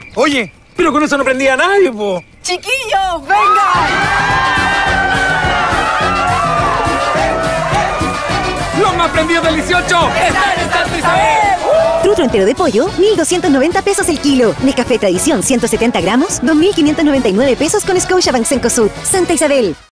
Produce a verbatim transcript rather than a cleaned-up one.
Oye, pero con eso no prendía a nadie, po. ¡Chiquillos, vengan! ¡Los más prendidos del dieciocho! ¡Están en Santa Isabel! Trutro entero de pollo, mil doscientos noventa pesos el kilo. Nescafé Tradición, ciento setenta gramos, dos mil quinientos noventa y nueve pesos con Scotiabank Cencosud. Santa Isabel.